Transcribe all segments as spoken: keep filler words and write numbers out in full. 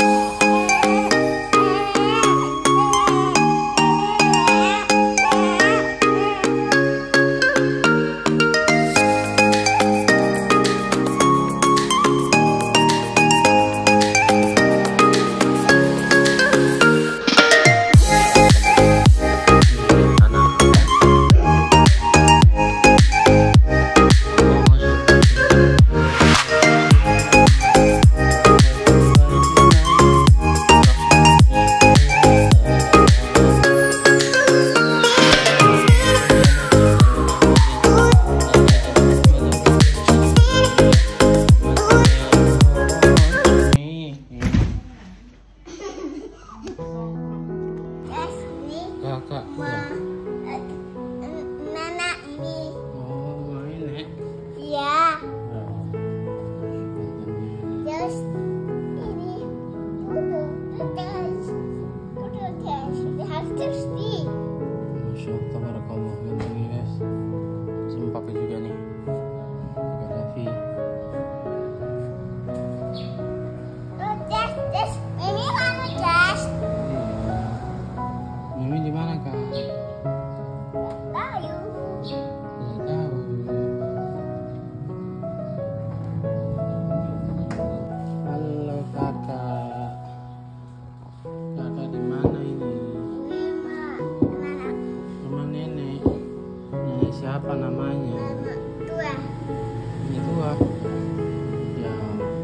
Kakak. Mana ini? Oh, ini. Iya. Terus ini duduk, terus duduk terus harus terus di. Masya Allah, tabarakallah. Ini guys, sama papa juga nih. Kakak Davi. Oh, tes tes ini mana tes? Mimi di mana kak? Tahu. Nggak tahu. Halo kakak. Kakak di mana ini? Ini mah mana? Rumah nenek. Nenek siapa namanya? Mana tua? Ini tua. Ya.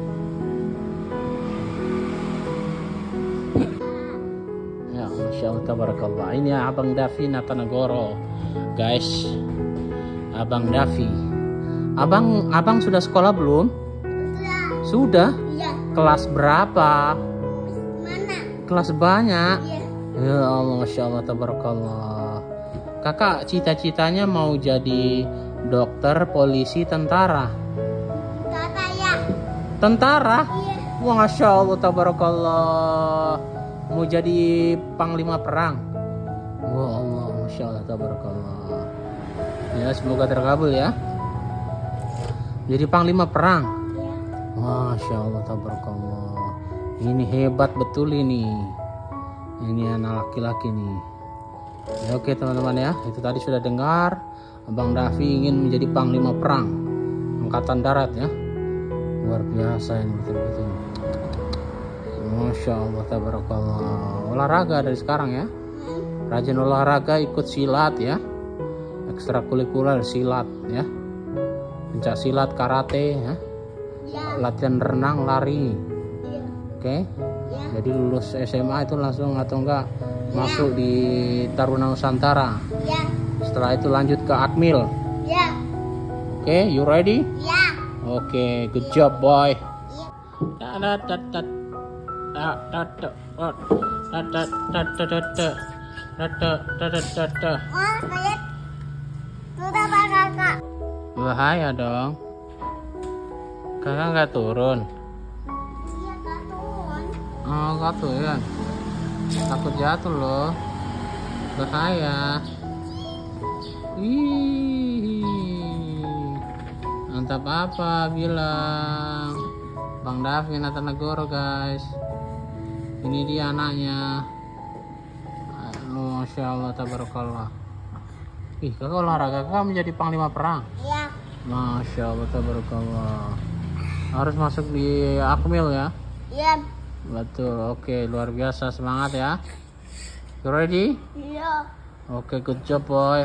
Ya, Masya Allah, tabarakallah. Ini Abang Davi Natanagoro, guys. Abang Davi. Abang, abang sudah sekolah belum? Sudah. Sudah. Iya. Kelas berapa? Mana? Kelas banyak. Iya. Ya Allah, Masya Allah, tabarakallah. Kakak cita-citanya mau jadi dokter, polisi, tentara. Tata ya. Tentara? Iya. Wah, Masya Allah, tabarakallah. Mau jadi panglima perang. Wah Allah, Masya Allah, tabarakallah. Ya, semoga terkabul ya. Jadi panglima perang. Iya. Masya Allah, tabarakallah. Ini hebat betul ini. Ini anak laki-laki nih. Ya, oke teman-teman ya, itu tadi sudah dengar. Abang Davi ingin menjadi panglima perang angkatan darat ya. Luar biasa ini betul-betul. Masya Allah, tabarakallah. Olahraga dari sekarang ya. Rajin olahraga, ikut silat ya. Ekstrakurikuler silat ya. Pencak silat, karate ya. Iya. Latihan renang, lari. Iya. Oke. Iya. Jadi lulus S M A itu langsung atau enggak masuk di Taruna Nusantara. Iya. Setelah itu lanjut ke Akmil. Iya. Oke, you ready? Iya. Oke, good job boy. Iya. Da da da da da da da da da da da da da da da da da da. Oh, lihat. Sudah Pak Kakak. Bahaya dong. Kakak nggak turun. Iya, Kak turun. Oh, nggak turun. Takut jatuh loh. Bahaya. Ih, mantap apa bilang Bang Davi Natanagoro guys. Ini dia anaknya. Masya Allah, tabarakallah. Ih, kakak olahraga, kakak menjadi panglima perang. Iya. Masya Allah, tabarakallah. Harus masuk di Akmil ya. Iya. Betul, oke, luar biasa, semangat ya. You ready? Iya. Oke, good job boy.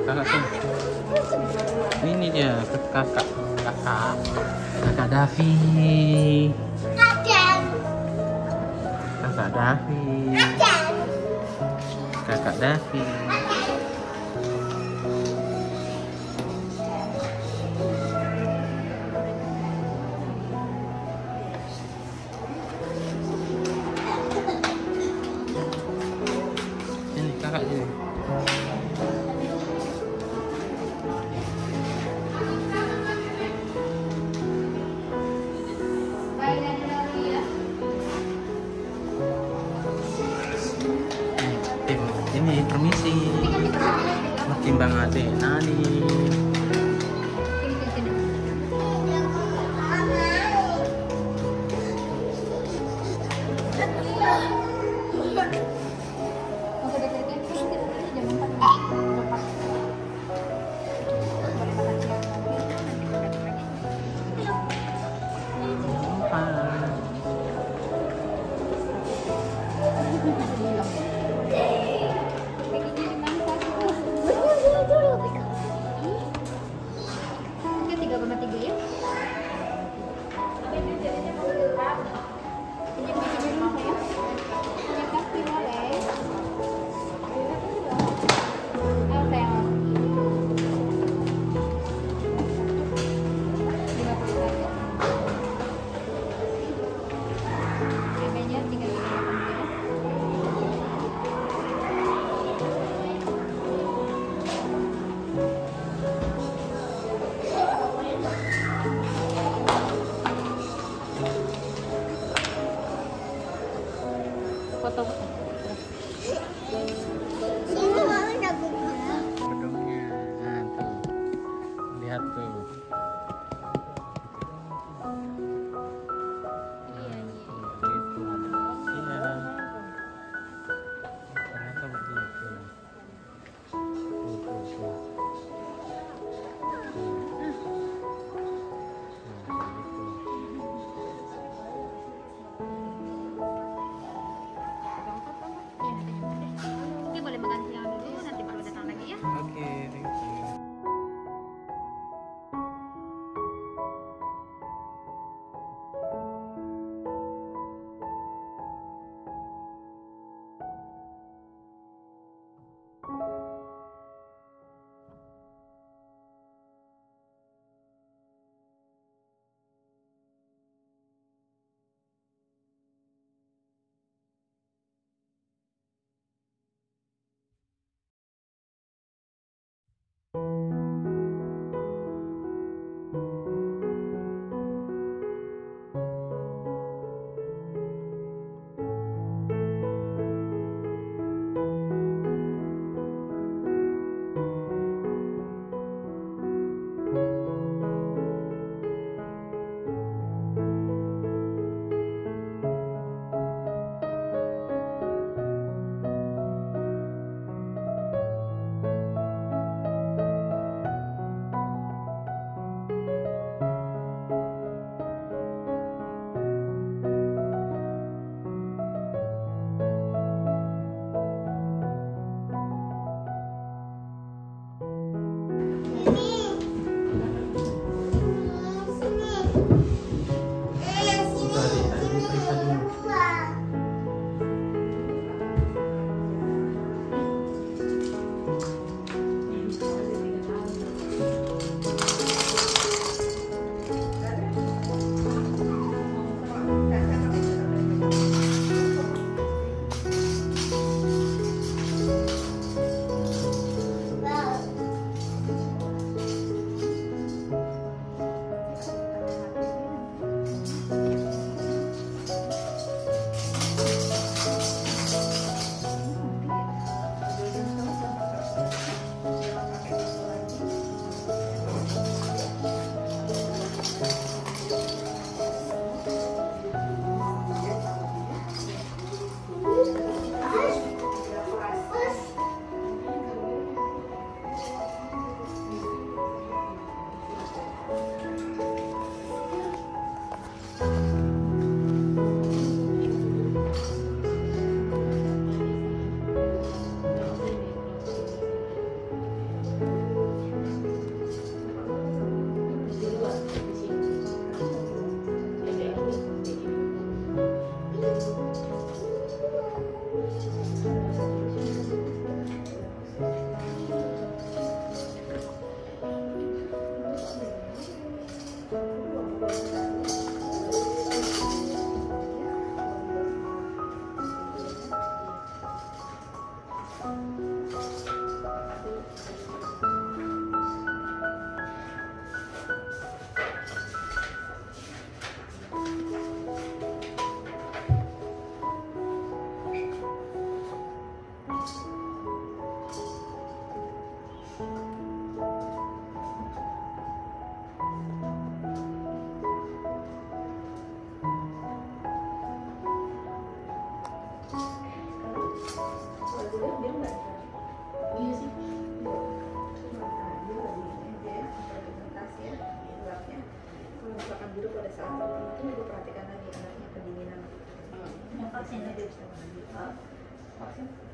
kakak tuh. Ini dia kakak, kakak, kakak Davi. Kakak. Kakak Davi. Kakak. Kakak Davi. Ini kakak ini. Ini permisi. Makin bang ade nani.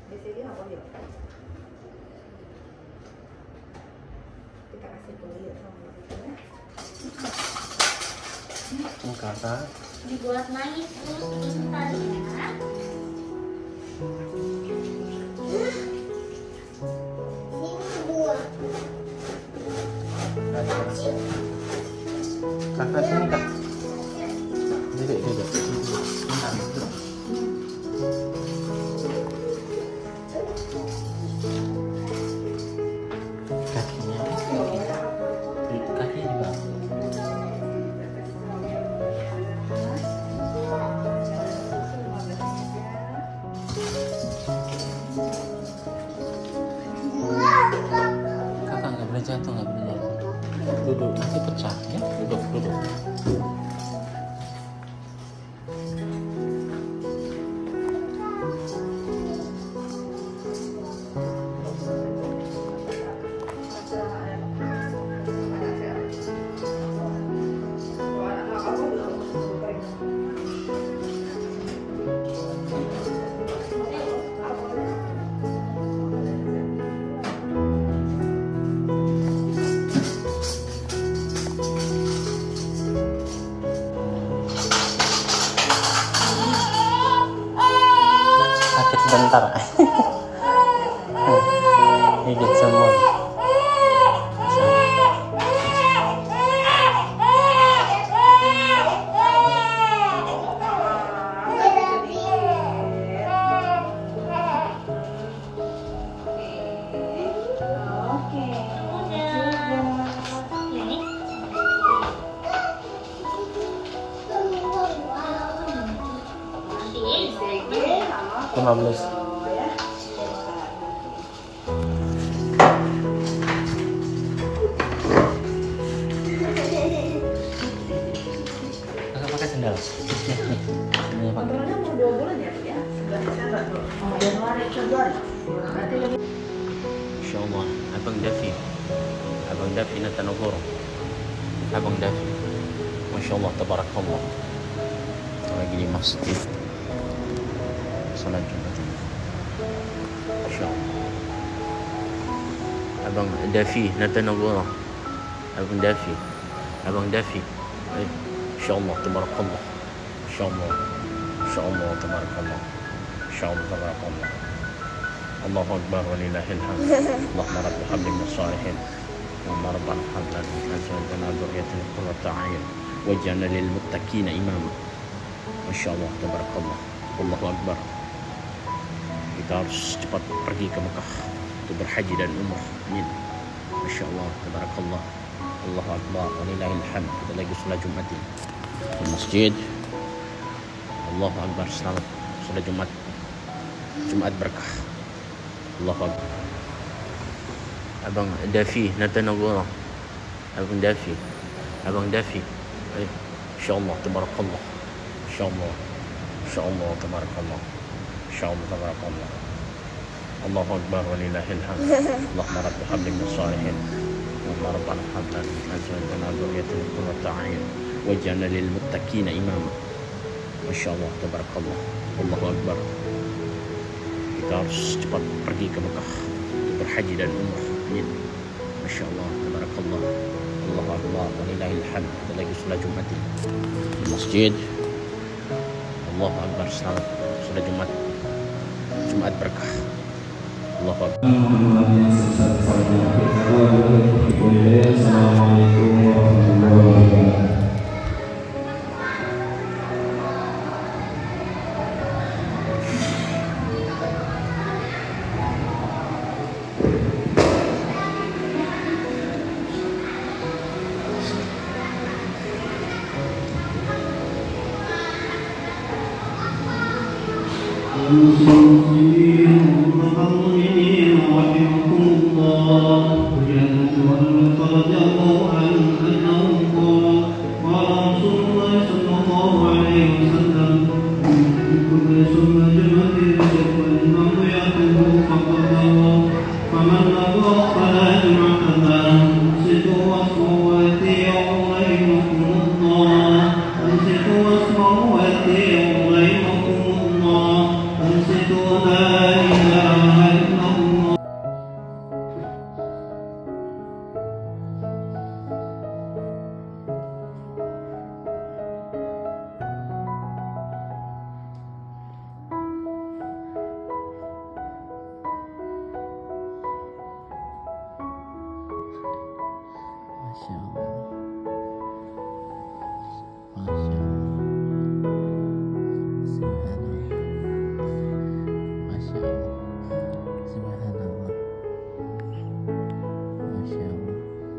Di sini apa dia? Kita kasih kulit sama dia. Kakak. Dibuat manis nih tadi ya. Kakak sini kak. Duduk duduk. Bentar, duduk. Kakinya. Kakinya di bawah. Kakak nggak boleh jatuh, nggak boleh jatuh. Duduk, nanti pecah ya. Duduk, duduk. Sakit bentar. Gigit semua. lima belas. Kakak pakai sendal. Nih, nih. Nih pakai. Kontrolnya mau dua bulan ya, ya? Sudah Desember tuh. Oh, Januari, Februari. Berarti lebih. Insyaallah, abang Dafi. Abang Dafi Natanogoro. Abang Dafi. Masyaallah, tabarakallah. Lagi di masjid. Salat Jumat. Insyaallah. Abang Dafi Natanogoro. Abang Dafi. Abang Dafi. Insyaallah, tabarakallah. Insyaallah. Insyaallah, tabarakallah. Insyaallah, tabarakallah. Allahu Akbar walillahil hamd. Allahumma rabb habli min salihin. Allahumma rabbana hab lana min azwajina dhurriyyatina qurrata a'yun waj'alna lil muttaqina imama. Masyaallah, tabarakallah. Allahu Akbar. Kita harus cepat pergi ke Mekah untuk berhaji dan umrah. Amin. Masyaallah, tabarakallah. Allahu Akbar walillahil hamd. Kita lagi salat Jumat di masjid. Allahu Akbar, selamat salat Jumat. Jumat berkah. Allahu Akbar. Abang Dafi Natanogoro. Abang Dafi. Abang Dafi. Insyaallah, tabarakallah. Insyaallah. Insyaallah, tabarakallah. Insyaallah, tabarakallah. Allahu Akbar walillahil hamd. Allahumma rabb habli min salihin. Allahumma rabbana hab lana min azwajina dhurriyyatina qurrata a'yun waj'alna lil muttaqina imama. Masyaallah, tabarakallah. Allahu Akbar. Kita harus cepat pergi ke Mekah untuk berhaji dan umrah. Amin. Masyaallah, tabarakallah. Allahu Akbar walillahil hamd. Kita lagi salat Jumat di masjid. Allahu Akbar, selamat salat Jumat. Jumat berkah. Allahu Akbar. Assalamualaikum warahmatullahi wabarakatuh. لا إله Masya Allah. Masya Allah. Subhanallah. Masya Allah. Subhanallah. Masya Allah.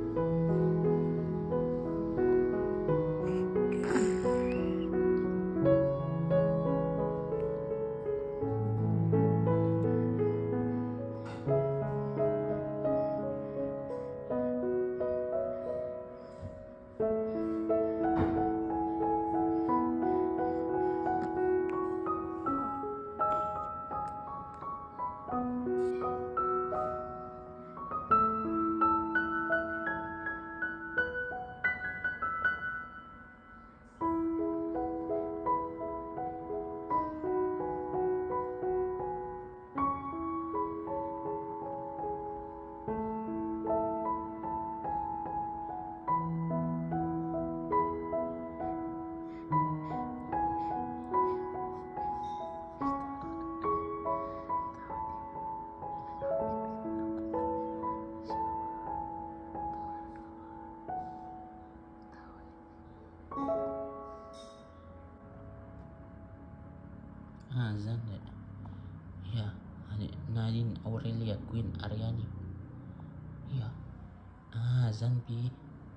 Azan ya, ya, adik Nadine Aurelia Queen Aryani, ya, azan pi,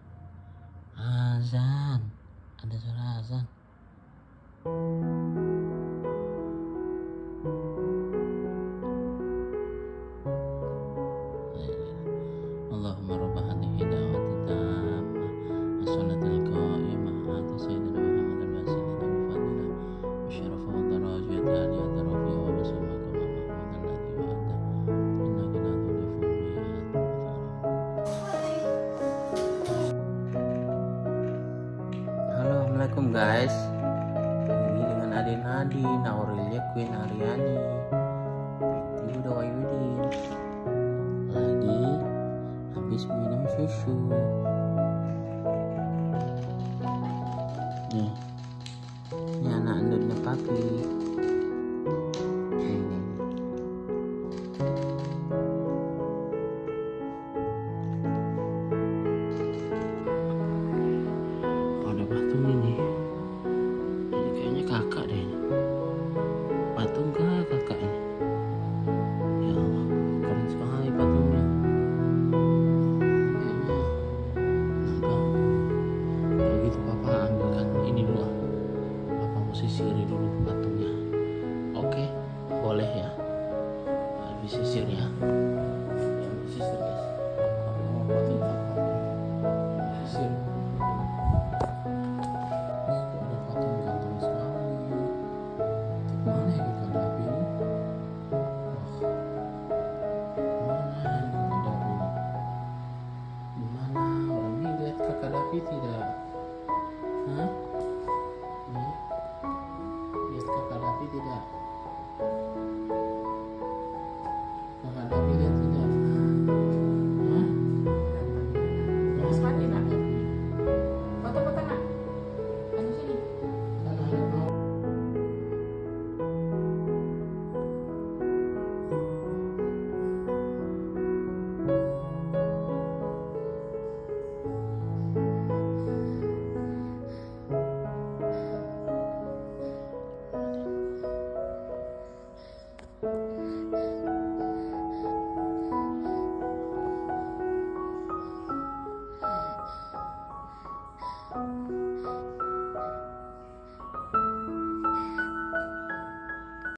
azan, ada suara azan. Allahumma rabb hadhihi da'wati tammah was-salatil qa'imah ati sayyidina Muhammad al-wasilah al-fadilah syarafa wa darajat aliyat rafi'a wa basamakum wa mahmudan ladhi wa anta innaka la tulifu mi'at. Halo, assalamualaikum guys. Ini dengan adik Nadine Aurelia Queen Aryani binti Huda Wahyudin lagi habis minum susu. Nih, ini anak endutnya papi. Ini. Oh, ada patung ini. Ini kayaknya kakak deh. Patung kah kakak ini? Ya Allah, keren sekali patungnya. Kalau gitu papa ambilkan ini dulu ah. Papa mau sisiri dulu patungnya. Oke, boleh ya. Habis sisirnya. Ya, sisir guys. Papa mau potong papa. Sisir. Ada patung ganteng sekali. Mana ya kakak Dapi ini? Wah, mana ini kakak Dapi ini? Dimana orang ini lihat kakak Dapi tidak? Hah? Nih, lihat kakak Dapi tidak? Kakak Dapi lihat tidak? Hah? Terus mandi nak? Dapi. Foto-foto nak? Anu sini. Kan ada mau.